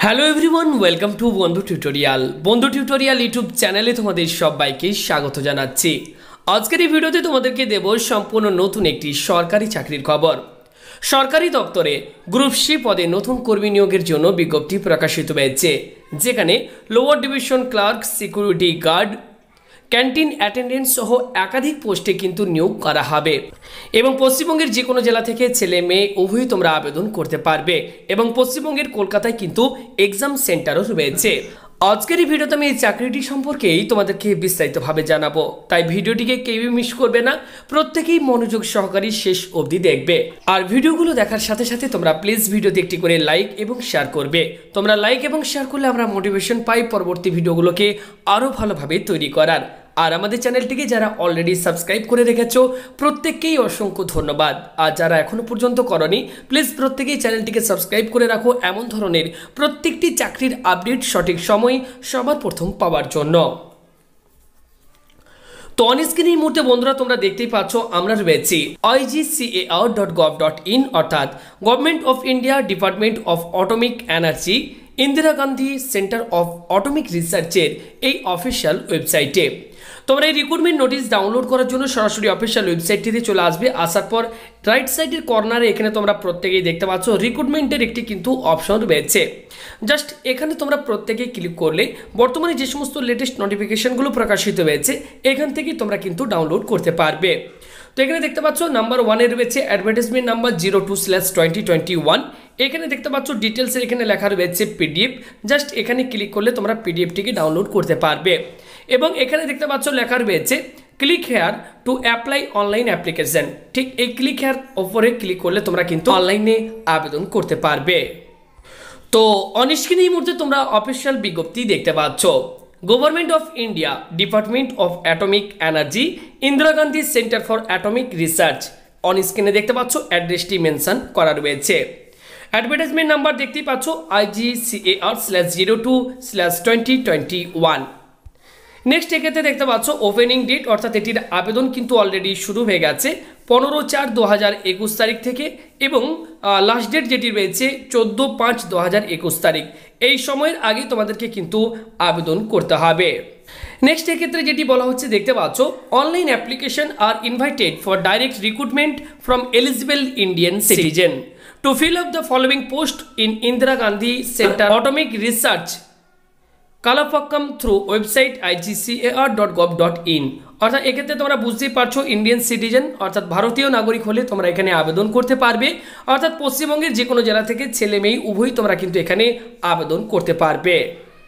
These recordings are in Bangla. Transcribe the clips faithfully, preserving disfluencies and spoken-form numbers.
Hello everyone, welcome to Bondhu tutorial. Bondhu tutorial YouTube চ্যানেলে তোমাদের সবাইকে স্বাগত জানাচ্ছি। আজকের এই ভিডিওতে তোমাদেরকে দেব সম্পূর্ণ নতুন একটি সরকারি চাকরির খবর। সরকারি দপ্তরে গ্রুপ সি পদে নতুন কর্মী নিয়োগের জন্য বিজ্ঞপ্তি প্রকাশিত হয়েছে, যেখানে lower division clerk, security guard, canteen attendant সহ একাধিক পোস্টে কিন্তু নিয়োগ করা হবে এবং পশ্চিমবঙ্গের যে কোনো জেলা থেকে ছেলে মেয়ে উভয়ই তোমরা আবেদন করতে পারবে এবং পশ্চিমবঙ্গের কলকাতায় কিন্তু এক্সাম সেন্টারও রয়েছে। আজকের এই ভিডিওতে আমি এই চাকরিটি সম্পর্কেই তোমাদেরকে বিস্তারিতভাবে জানাবো, তাই ভিডিওটিকে কেউই মিস করবে না, প্রত্যেকেই মনোযোগ সহকারে শেষ অবধি দেখবে। আর ভিডিওগুলো দেখার সাথে সাথে তোমরা প্লিজ ভিডিওতে একটি করে লাইক এবং শেয়ার করবে। তোমরা লাইক এবং শেয়ার করলে আমরা মোটিভেশন পাই পরবর্তী ভিডিওগুলোকে আরও ভালোভাবে তৈরি করার। আর আমাদের চ্যানেলটিকে যারা অলরেডি সাবস্ক্রাইব করে রেখেছো প্রত্যেককেই অসংখ্য ধন্যবাদ। আর যারা এখনো পর্যন্ত করনি প্লিজ প্রত্যেকেই চ্যানেলটিকে সাবস্ক্রাইব করে রাখো এমন ধরনের প্রত্যেকটি চাকরির আপডেট সঠিক সময় সবার প্রথম পাওয়ার জন্য। তো অন স্ক্রিন এই মুহূর্তে বন্ধুরা তোমরা দেখতেই পাচ্ছ আমরা রয়েছি I G C A R dot gov dot in অর্থাৎ government of India department of atomic energy Indira Gandhi centre of atomic রিসার্চের এই অফিসিয়াল ওয়েবসাইটে। তোমরা এই রিক্রুটমেন্ট নোটিশ ডাউনলোড করার জন্য সরাসরি অফিসিয়াল ওয়েবসাইটটিতে চলে আসবে। আসার পর রাইট সাইডের কর্নারে এখানে তোমরা প্রত্যেকেই দেখতে পাচ্ছ রিক্রুটমেন্টের একটি কিন্তু অপশন রয়েছে। জাস্ট এখানে তোমরা প্রত্যেকেই ক্লিক করলে বর্তমানে যে সমস্ত লেটেস্ট নোটিফিকেশনগুলো প্রকাশিত হয়েছে এখান থেকে তোমরা কিন্তু ডাউনলোড করতে পারবে। তো এখানে দেখতে পাচ্ছ নাম্বার ওয়ানে রয়েছে advertisement number zero two slash twenty twenty one. এখানে দেখতে পাচ্ছ ডিটেলসের এখানে লেখা রয়েছে পিডিএফ। জাস্ট এখানে ক্লিক করলে তোমরা পিডিএফটিকে ডাউনলোড করতে পারবে এবং এখানে দেখতে পাচ্ছ লেখা রয়েছে click here to apply online application. ঠিক এই ক্লিক হেয়ার ওপরে ক্লিক করলে তোমরা কিন্তু অনলাইনে আবেদন করতে পারবে। তো অন স্ক্রিনে এই মুহূর্তে তোমরা অফিসিয়াল বিজ্ঞপ্তি দেখতে পাচ্ছ। Government of India department of atomic energy Indira Gandhi centre for atomic research. On স্ক্রিনে দেখতে পাচ্ছ অ্যাড্রেসটি মেনশন করা রয়েছে। অ্যাডভার্টাইজমেন্ট নাম্বার দেখতেই পাচ্ছ I G C A R slash zero two slash twenty twenty one. Next এক্ষেত্রে দেখতে পাচ্ছ ওপেনিং ডেট অর্থাৎ এটির আবেদন কিন্তু অলরেডি শুরু হয়ে গেছে পনেরো চার দু হাজার একুশ তারিখ থেকে এবং লাস্ট ডেট যেটি রয়েছে চোদ্দো পাঁচ দু হাজার একুশ তারিখ। এই সময়ের আগে তোমাদেরকে কিন্তু আবেদন করতে হবে। নেক্সট এক্ষেত্রে যেটি বলা হচ্ছে দেখতে পাচ্ছ online application are invited for direct recruitment from eligible Indian citizen to fill up the following post in Indira Gandhi centre atomic research Kalpakkam through website I G C A R dot gov dot in. অর্থাৎ এক্ষেত্রে তোমরা বুঝতেই পারছো ইন্ডিয়ান সিটিজেন অর্থাৎ ভারতীয় নাগরিক হলে তোমরা এখানে আবেদন করতে পারবে। অর্থাৎ পশ্চিমবঙ্গের যে কোনো জেলা থেকে ছেলে মেয়ে উভয়ই তোমরা কিন্তু এখানে আবেদন করতে পারবে।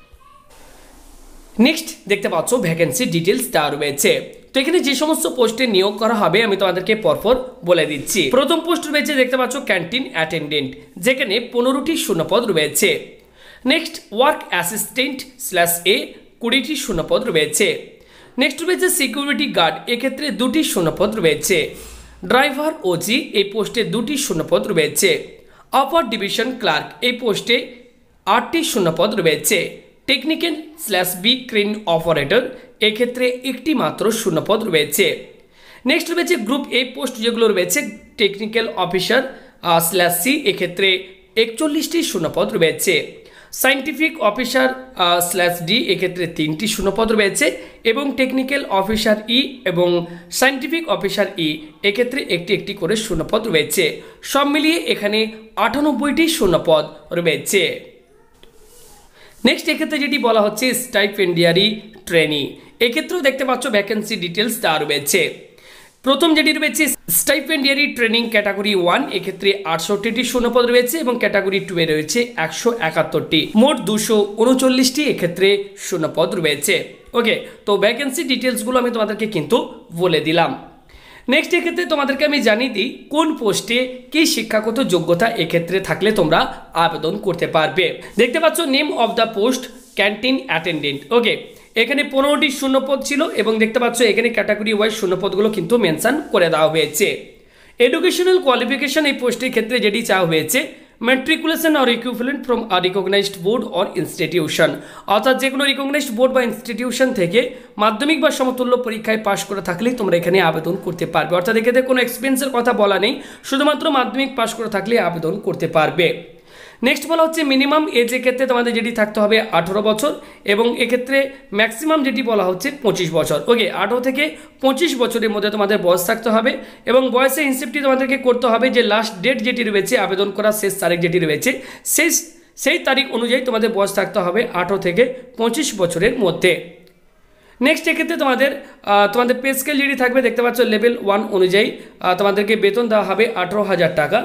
নেক্সট দেখতে পাচ্ছ ভ্যাকেন্সি ডিটেলস দেওয়া রয়েছে। তো এখানে যে সমস্ত পোস্টে নিয়োগ করা হবে আমি তোমাদেরকে পরপর বলে দিচ্ছি। প্রথম পোস্ট রয়েছে দেখতে পাচ্ছ ক্যান্টিন অ্যাটেন্ডেন্ট, যেখানে পনেরোটি শূন্যপদ রয়েছে। Next work assistant slash A কুড়িটি শূন্যপদ রয়েছে। নেক্সট রয়েছে সিকিউরিটি গার্ড, এক্ষেত্রে দুটি শূন্যপদ রয়েছে। ড্রাইভার ওজি এই পোস্টে দুটি শূন্যপদ রয়েছে। আপার ডিভিশন ক্লার্ক এই পোস্টে আটটি শূন্যপদ রয়েছে। Technical slash B crane operator এক্ষেত্রে একটি মাত্র শূন্যপদ রয়েছে। নেক্সট রয়েছে গ্রুপ এ পোস্ট যেগুলো রয়েছে টেকনিক্যাল অফিসার স্ল্যাশ সি এক্ষেত্রে একচল্লিশটি শূন্যপদ রয়েছে। সায়েন্টিফিক অফিসার স্ল্যাশ ডি এক্ষেত্রে তিনটি শূন্যপদ রয়েছে এবং টেকনিক্যাল অফিসার ই এবং সায়েন্টিফিক অফিসার ই এক্ষেত্রে একটি একটি করে শূন্যপদ রয়েছে। সব মিলিয়ে এখানে আটানব্বইটি শূন্যপদ রয়েছে। নেক্সট এক্ষেত্রে যেটি বলা হচ্ছে স্টাইপেন্ডিয়ারি ট্রেনি, এক্ষেত্রেও দেখতে পাচ্ছ ভ্যাকেন্সি ডিটেলস দেওয়া রয়েছে। প্রথম যেটি রয়েছে স্টাইপেন্ডিয়ারি ট্রেনিং ক্যাটাগরি ওয়ান, এক্ষেত্রে আটষট্টিটি শূন্যপদ রয়েছে এবং ক্যাটাগরি টু এ রয়েছে একশো একাত্তরটি, মোট দুশো উনচল্লিশটি এক্ষেত্রে শূন্যপদ রয়েছে। ওকে, তো ভ্যাকেন্সি ডিটেলসগুলো আমি তোমাদেরকে কিন্তু বলে দিলাম। নেক্সট এক্ষেত্রে তোমাদেরকে আমি জানিয়ে দিই কোন পোস্টে কি শিক্ষাগত যোগ্যতা এক্ষেত্রে থাকলে তোমরা আবেদন করতে পারবে। দেখতে পাচ্ছ name of the post canteen attendant. Okay, এখানে পনেরোটি শূন্যপদ ছিল এবং দেখতে পাচ্ছ এখানে ক্যাটাগরি ওয়াইজ শূন্যপদগুলো কিন্তু মেনশন করে দেওয়া হয়েছে। এডুকেশনাল কোয়ালিফিকেশন এই পোস্টের ক্ষেত্রে যেটি চাওয়া হয়েছে matriculation or equivalent from a recognised board or institution, অর্থাৎ যে কোনো রিকগনাইজড বোর্ড বা ইনস্টিটিউশন থেকে মাধ্যমিক বা সমতুল্য পরীক্ষায় পাশ করে থাকলেই তোমরা এখানে আবেদন করতে পারবে। অর্থাৎ এক্ষেত্রে কোনো এক্সপেন্সের কথা বলা নেই, শুধুমাত্র মাধ্যমিক পাশ করে থাকলে আবেদন করতে পারবে। নেক্সট বলা হচ্ছে মিনিমাম এজ ক্ষেত্রে তোমাদের যেটি থাকতে হবে আঠেরো বছর এবং এক্ষেত্রে ম্যাক্সিমাম যেটি বলা হচ্ছে পঁচিশ বছর। ওকে, আঠেরো থেকে পঁচিশ বছরের মধ্যে তোমাদের বয়স থাকতে হবে এবং বয়সের হিসেবটি তোমাদেরকে করতে হবে যে লাস্ট ডেট যেটি রয়েছে আবেদন করার শেষ তারিখ যেটি রয়েছে শেষ সেই তারিখ অনুযায়ী তোমাদের বয়স থাকতে হবে আঠেরো থেকে পঁচিশ বছরের মধ্যে। নেক্সট এক্ষেত্রে তোমাদের তোমাদের পে স্কেল যেটি থাকবে দেখতে পাচ্ছ লেভেল ওয়ান অনুযায়ী তোমাদেরকে বেতন দেওয়া হবে আঠেরো হাজার টাকা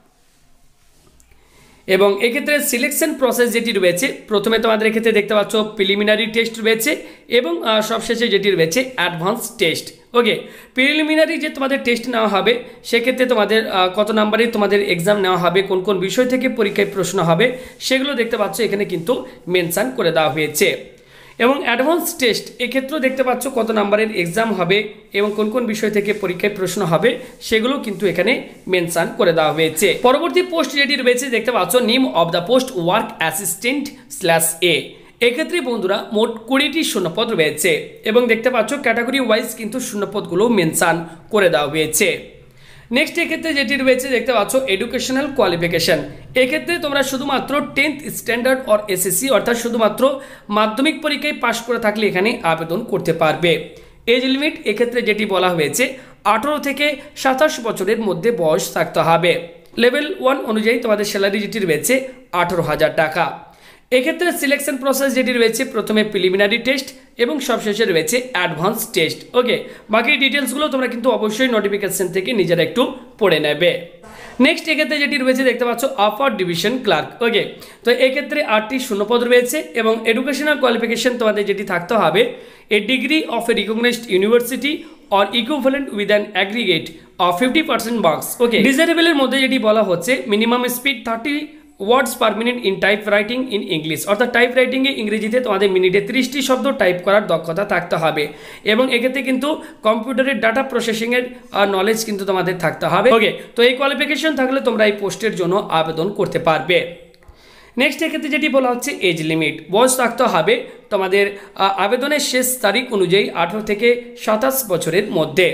এবং এক্ষেত্রে সিলেকশন প্রসেস যেটি রয়েছে প্রথমে তোমাদের এক্ষেত্রে দেখতে পাচ্ছ প্রিলিমিনারি টেস্ট রয়েছে এবং সবশেষে যেটি রয়েছে অ্যাডভান্স টেস্ট। ওকে, প্রিলিমিনারি যে তোমাদের টেস্ট নেওয়া হবে সেক্ষেত্রে তোমাদের কত নাম্বারের তোমাদের এক্সাম নেওয়া হবে, কোন কোন বিষয় থেকে পরীক্ষায় প্রশ্ন হবে সেগুলো দেখতে পাচ্ছ এখানে কিন্তু মেনশান করে দেওয়া হয়েছে এবং অ্যাডভান্স টেস্ট এক্ষেত্রেও দেখতে পাচ্ছ কত নাম্বারের এক্সাম হবে এবং কোন কোন বিষয় থেকে পরীক্ষায় প্রশ্ন হবে সেগুলো কিন্তু এখানে মেনশন করে দেওয়া হয়েছে। পরবর্তী পোস্ট যেটি রয়েছে দেখতে পাচ্ছ name of the post work assistant slash A. এক্ষেত্রে বন্ধুরা মোট কুড়িটি শূন্যপদ রয়েছে এবং দেখতে পাচ্ছ ক্যাটাগরি ওয়াইজ কিন্তু শূন্যপদগুলো মেনশন করে দেওয়া হয়েছে। নেক্সট এক্ষেত্রে যেটি রয়েছে দেখতে পাচ্ছ এডুকেশনাল কোয়ালিফিকেশন। এক্ষেত্রে তোমরা শুধুমাত্র টেন্থ স্ট্যান্ডার্ড অর এসএসসি অর্থাৎ শুধুমাত্র মাধ্যমিক পরীক্ষায় পাশ করে থাকলে এখানে আবেদন করতে পারবে। এজ লিমিট এক্ষেত্রে যেটি বলা হয়েছে আঠারো থেকে সাতাশ বছরের মধ্যে বয়স থাকতে হবে। লেভেল ওয়ান অনুযায়ী তোমাদের স্যালারি যেটি রয়েছে আঠারো হাজার টাকা। এক্ষেত্রে সিলেকশন প্রসেস যেটি রয়েছে প্রথমে প্রিলিমিনারি টেস্ট এবং সবশেষে রয়েছে অ্যাডভান্স টেস্ট। ওকে, বাকি ডিটেলসগুলো তোমরা কিন্তু অবশ্যই নোটিফিকেশন থেকে নিজেরা একটু পড়ে নেবে। নেক্সট এক্ষেত্রে যেটি রয়েছে দেখতে পাচ্ছ আপার ডিভিশন ক্লার্ক। ওকে, তো এক্ষেত্রে আটটি শূন্যপদ রয়েছে এবং এডুকেশনাল কোয়ালিফিকেশন তোমাদের যেটি থাকতে হবে A degree of a recognised university or equivalent with an aggregate of fifty percent marks. Okay, ডিজারেবলের মধ্যে যেটি বলা হচ্ছে minimum speed thirty words per minute in type writing in English, অর্থাৎ টাইপ রাইটিংয়ে ইংরেজিতে তোমাদের মিনিটে ত্রিশটি শব্দ টাইপ করার দক্ষতা থাকতে হবে এবং এক্ষেত্রে কিন্তু কম্পিউটারের ডাটা প্রসেসিংয়ের নলেজ কিন্তু তোমাদের থাকতে হবে। ওকে, তো এই কোয়ালিফিকেশন থাকলে তোমরা এই পোস্টের জন্য আবেদন করতে পারবে। নেক্সট এক্ষেত্রে যেটি বলা হচ্ছে এজ লিমিট, বয়স থাকতে হবে তোমাদের আবেদনের শেষ তারিখ অনুযায়ী আঠারো থেকে সাতাশ বছরের মধ্যে।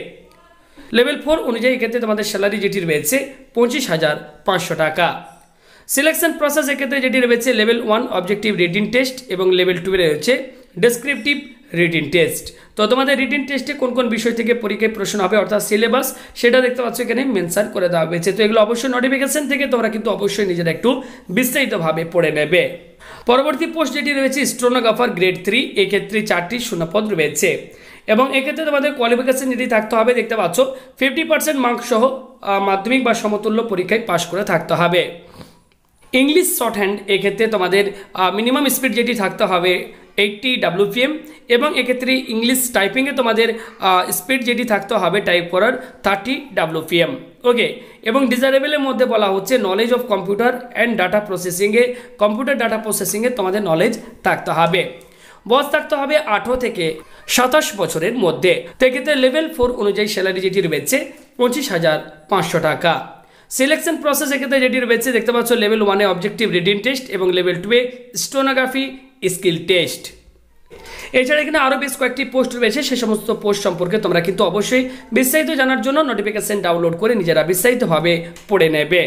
লেভেল ফোর অনুযায়ী এক্ষেত্রে তোমাদের স্যালারি যেটি রয়েছে পঁচিশ হাজার পাঁচশো টাকা। সিলেকশন প্রসেস এক্ষেত্রে যেটি রয়েছে level one objective written test এবং লেভেল টু রয়েছে ডেসক্রিপটিভ রিটিন টেস্ট। তো তোমাদের রিটিন টেস্টে কোন কোন বিষয় থেকে পরীক্ষায় প্রশ্ন হবে অর্থাৎ সিলেবাস সেটা দেখতে পাচ্ছ এখানে মেনশন করে দেওয়া হয়েছে। তো এগুলো অবশ্যই নোটিফিকেশন থেকে তোমরা কিন্তু অবশ্যই নিজেরা একটু বিস্তারিতভাবে পড়ে নেবে। পরবর্তী পোস্ট যেটি রয়েছে স্টেনোগ্রাফার গ্রেড থ্রি, এক্ষেত্রে চারটি শূন্যপদ রয়েছে এবং এক্ষেত্রে তোমাদের কোয়ালিফিকেশন যেটি থাকতে হবে দেখতে পাচ্ছ ফিফটি পার্সেন্ট মার্কস সহ মাধ্যমিক বা সমতুল্য পরীক্ষায় পাশ করে থাকতে হবে। ইংলিশ শর্ট হ্যান্ড এক্ষেত্রে তোমাদের মিনিমাম স্পিড যেটি থাকতে হবে এইটটি ডাব্লিউপিএম এবং এক্ষেত্রে ইংলিশ টাইপিংয়ে তোমাদের স্পিড যেটি থাকতে হবে টাইপ করার থার্টি ডাব্লিউপিএম। ওকে, এবং ডিজারেবলের মধ্যে বলা হচ্ছে knowledge of computer and data প্রসেসিংয়ে কম্পিউটার ডাটা প্রসেসিংয়ে তোমাদের নলেজ থাকতে হবে। বয়স থাকতে হবে আঠারো থেকে সাতাশ বছরের মধ্যে। তো এক্ষেত্রে লেভেল ফোর অনুযায়ী স্যালারি যেটি রয়েছে পঁচিশ হাজার পাঁচশো টাকা। সিলেকশন প্রসেস এক্ষেত্রে যেটি রয়েছে দেখতে পাচ্ছ লেভেল ওয়ানে অবজেক্টিভ রিডিং টেস্ট এবং লেভেল টুয়ে স্টেনোগ্রাফি স্কিল টেস্ট। এছাড়া এখানে আরও বেশ কয়েকটি পোস্ট রয়েছে, সে সমস্ত পোস্ট সম্পর্কে তোমরা কিন্তু অবশ্যই বিস্তারিত জানার জন্য নোটিফিকেশন ডাউনলোড করে নিজেরা বিস্তারিতভাবে পড়ে নেবে।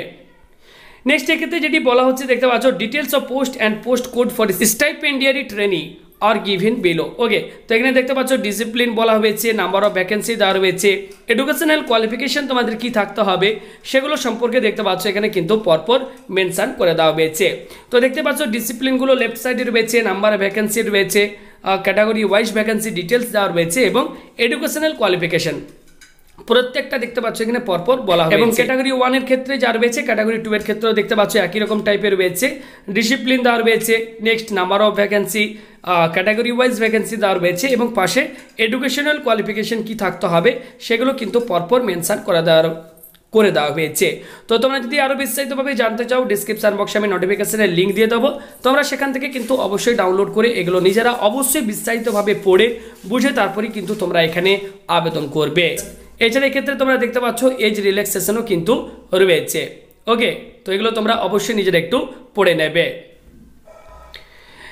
নেক্সট এক্ষেত্রে যেটি বলা হচ্ছে দেখতে পাচ্ছ details of post and post code for stipendiary trainee are given below. Okay, তো এখানে দেখতে পাচ্ছ ডিসিপ্লিন বলা হয়েছে, নাম্বার অফ ভ্যাকেন্সি দেওয়া রয়েছে, এডুকেশনাল কোয়ালিফিকেশন তোমাদের কি থাকতে হবে সেগুলো সম্পর্কে দেখতে পাচ্ছ এখানে কিন্তু পরপর মেনশন করে দেওয়া হয়েছে। তো দেখতে পাচ্ছ ডিসিপ্লিনগুলো লেফট সাইডে রয়েছে, নাম্বার অফ ভ্যাকেন্সি রয়েছে, ক্যাটাগরি ওয়াইজ ভ্যাকেন্সি ডিটেলস দেওয়া রয়েছে এবং এডুকেশনাল কোয়ালিফিকেশন প্রত্যেকটা দেখতে পাচ্ছ এখানে পরপর বলা হয়েছে। এবং ক্যাটাগরি ওয়ানের ক্ষেত্রে যা রয়েছে ক্যাটাগরি টু এর ক্ষেত্রেও দেখতে পাচ্ছ একই রকম টাইপের রয়েছে, ডিসিপ্লিন দেওয়া রয়েছে, next number of vacancy, category wise vacancy দেওয়া রয়েছে এবং পাশে এডুকেশনাল কোয়ালিফিকেশন কি থাকতে হবে সেগুলো কিন্তু পরপর মেনশন করে দেওয়ার করে দেওয়া হয়েছে। তো তোমরা যদি আরও বিস্তারিতভাবে জানতে চাও ডিসক্রিপশন বক্সে আমি নোটিফিকেশনের লিঙ্ক দিয়ে দেবো, তোমরা সেখান থেকে কিন্তু অবশ্যই ডাউনলোড করে এগুলো নিজেরা অবশ্যই বিস্তারিতভাবে পড়ে বুঝে তারপরেই কিন্তু তোমরা এখানে আবেদন করবে। এছাড়া এক্ষেত্রে তোমরা দেখতে পাচ্ছ এজ রিল্যাক্সেশনও কিন্তু রয়েছে। ওকে, তো এগুলো তোমরা অবশ্যই নিজেরা একটু পড়ে নেবে।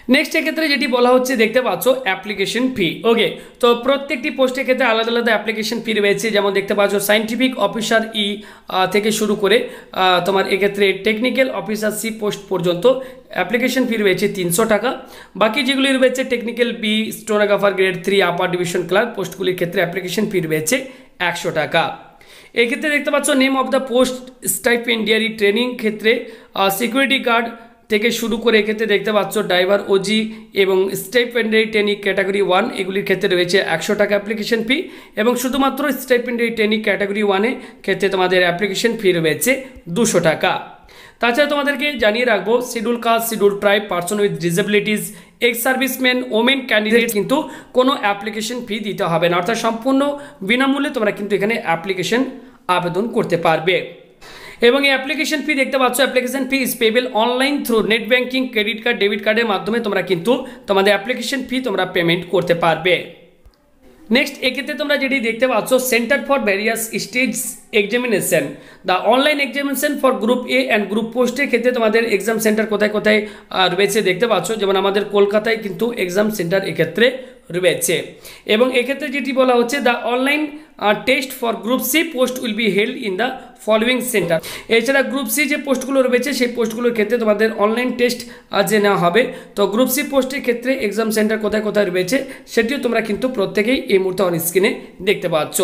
নেক্সট এক্ষেত্রে যেটি বলা হচ্ছে দেখতে পাচ্ছ অ্যাপ্লিকেশন ফি। ওকে, তো প্রত্যেকটি পোস্টের ক্ষেত্রে আলাদা আলাদা অ্যাপ্লিকেশন ফি রয়েছে, যেমন দেখতে পাচ্ছ সায়েন্টিফিক অফিসার ই থেকে শুরু করে তোমার এক্ষেত্রে টেকনিক্যাল অফিসার সি পোস্ট পর্যন্ত অ্যাপ্লিকেশন ফি রয়েছে তিনশো টাকা। বাকি যেগুলি রয়েছে technical B, stenographer grade three, upper division clerk পোস্টগুলির ক্ষেত্রে অ্যাপ্লিকেশন ফি রয়েছে একশো টাকা। এক্ষেত্রে দেখতে পাচ্ছ name of the post, stipendiary training ক্ষেত্রে সিকিউরিটি গার্ড থেকে শুরু করে এক্ষেত্রে দেখতে পাচ্ছ ড্রাইভার, ওজি এবং স্টাইপেন্ডারি ট্রেনিং ক্যাটাগরি ওয়ান এগুলির ক্ষেত্রে রয়েছে একশো টাকা অ্যাপ্লিকেশন ফি, এবং শুধুমাত্র স্টাইপেন্ডারি ট্রেনিং ক্যাটাগরি ওয়ানে ক্ষেত্রে তোমাদের অ্যাপ্লিকেশন ফি রয়েছে দুশো টাকা। তাছাড়া তোমাদেরকে জানিয়ে রাখবো schedule caste, schedule tribe, person with disabilities, ex serviceman, women candidate কিন্তু কোনো অ্যাপ্লিকেশন ফি দিতে হবে না, অর্থাৎ সম্পূর্ণ বিনামূল্যে তোমরা কিন্তু এখানে অ্যাপ্লিকেশন আবেদন করতে পারবে। এবং এই অ্যাপ্লিকেশন ফি দেখতে পাচ্ছ application fee is payable online through net banking, credit card, debit কার্ডের মাধ্যমে তোমরা কিন্তু তোমাদের অ্যাপ্লিকেশন ফি তোমরা পেমেন্ট করতে পারবে। নেক্সট এক্ষেত্রে তোমরা যেটি দেখতে পাচ্ছ centre for various stage examination, the online examination for group A and group পোস্টের ক্ষেত্রে তোমাদের এক্সাম সেন্টার কোথায় কোথায় রয়েছে দেখতে পাচ্ছ, যেমন আমাদের কলকাতায় কিন্তু এক্সাম সেন্টার এক্ষেত্রে রয়েছে। এবং এক্ষেত্রে যেটি বলা হচ্ছে the online test for group C post will be held in the following centre. এছাড়া গ্রুপ সি যে পোস্টগুলো রয়েছে সেই পোস্টগুলোর ক্ষেত্রে তোমাদের অনলাইন টেস্ট যে নেওয়া হবে। তো গ্রুপ সি পোস্টের ক্ষেত্রে এক্সাম সেন্টার কোথায় কোথায় রয়েছে সেটিও তোমরা কিন্তু প্রত্যেকেই এই মুহূর্তে অন স্ক্রিনে দেখতে পাচ্ছ।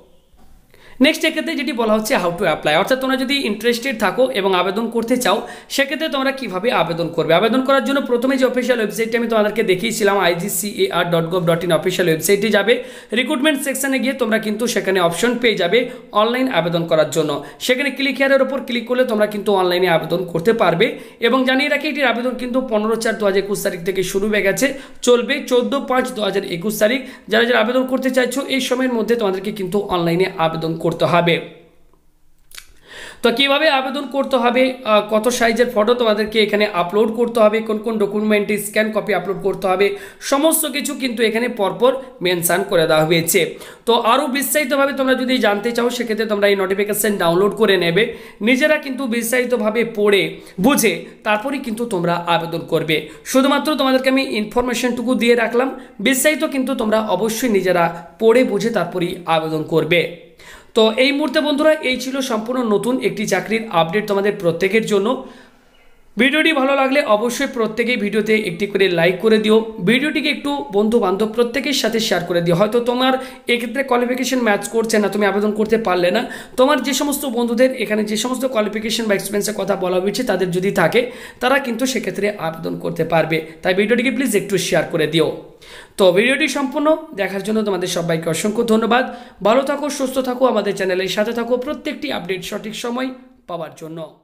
নেক্সট এক্ষেত্রে যেটি বলা হচ্ছে হাউ টু অ্যাপ্লাই, অর্থাৎ তোমরা যদি ইন্টারেস্টেড থাকো এবং আবেদন করতে চাও সেক্ষেত্রে তোমরা কীভাবে আবেদন করবে। আবেদন করার জন্য প্রথমে যে অফিসিয়াল ওয়েবসাইটটি আমি তোমাদেরকে দেখিয়েছিলাম I G C A R dot gov dot in official ওয়েবসাইটে যাবে, রিক্রুটমেন্ট সেকশনে গিয়ে তোমরা কিন্তু সেখানে অপশন পেয়ে যাবে অনলাইন আবেদন করার জন্য। সেখানে ক্লিক হেয়ারের ওপর ক্লিক করলে তোমরা কিন্তু অনলাইনে আবেদন করতে পারবে। এবং জানিয়ে রাখি এটির আবেদন কিন্তু পনেরো চার দু হাজার একুশ তারিখ থেকে শুরু হয়ে গেছে, চলবে চোদ্দো পাঁচ দু হাজার একুশ তারিখ। যারা যারা আবেদন করতে চাইছো এই সময়ের মধ্যে তোমাদেরকে কিন্তু অনলাইনে আবেদন করতে হবে। তো কীভাবে আবেদন করতে হবে, কত সাইজের ফটো তোমাদেরকে এখানে আপলোড করতে হবে, কোন কোন ডকুমেন্টে স্ক্যান কপি আপলোড করতে হবে, সমস্ত কিছু কিন্তু এখানে পরপর মেনশান করে দেওয়া হয়েছে। তো আরও বিস্তারিতভাবে তোমরা যদি জানতে চাও সেক্ষেত্রে তোমরা এই নোটিফিকেশান ডাউনলোড করে নেবে, নিজেরা কিন্তু বিস্তারিতভাবে পড়ে বুঝে তারপরেই কিন্তু তোমরা আবেদন করবে। শুধুমাত্র তোমাদেরকে আমি ইনফরমেশনটুকু দিয়ে রাখলাম, বিস্তারিত কিন্তু তোমরা অবশ্যই নিজেরা পড়ে বুঝে তারপরেই আবেদন করবে। তো এই মুহূর্তে বন্ধুরা এই ছিল সম্পূর্ণ নতুন একটি চাকরির আপডেট তোমাদের প্রত্যেকের জন্য। ভিডিওটি ভালো লাগলে অবশ্যই প্রত্যেকেই ভিডিওতে একটি করে লাইক করে দিও, ভিডিওটিকে একটু বন্ধু বান্ধব প্রত্যেকের সাথে শেয়ার করে দিও। হয়তো তোমার এক্ষেত্রে কোয়ালিফিকেশন ম্যাচ করছে না, তুমি আবেদন করতে পারলে না, তোমার যে সমস্ত বন্ধুদের এখানে যে সমস্ত কোয়ালিফিকেশন বা এক্সপিরিয়েন্সের কথা বলা হয়েছে তাদের যদি থাকে তারা কিন্তু সেক্ষেত্রে আবেদন করতে পারবে। তাই ভিডিওটিকে প্লিজ একটু শেয়ার করে দিও। তো ভিডিওটি সম্পূর্ণ দেখার জন্য তোমাদের সবাইকে অসংখ্য ধন্যবাদ। ভালো থাকো, সুস্থ থাকো, আমাদের চ্যানেলের সাথে থাকো প্রত্যেকটি আপডেট সঠিক সময় পাওয়ার জন্য।